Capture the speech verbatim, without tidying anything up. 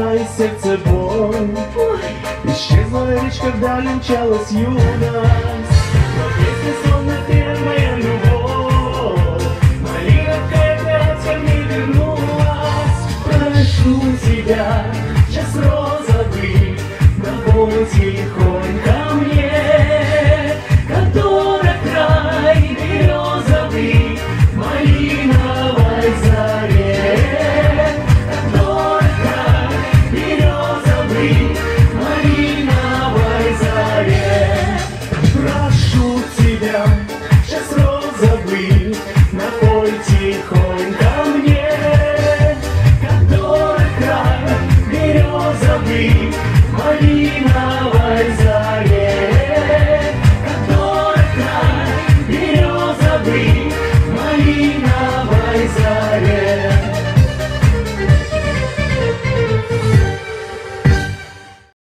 ушла из сердца боль. Исчезла речь, когда мчалась юность. Но песня словно первая любовь. Малиновка опять ко мне вернулась. Прошу тебя, час розовый, наполни тихонько.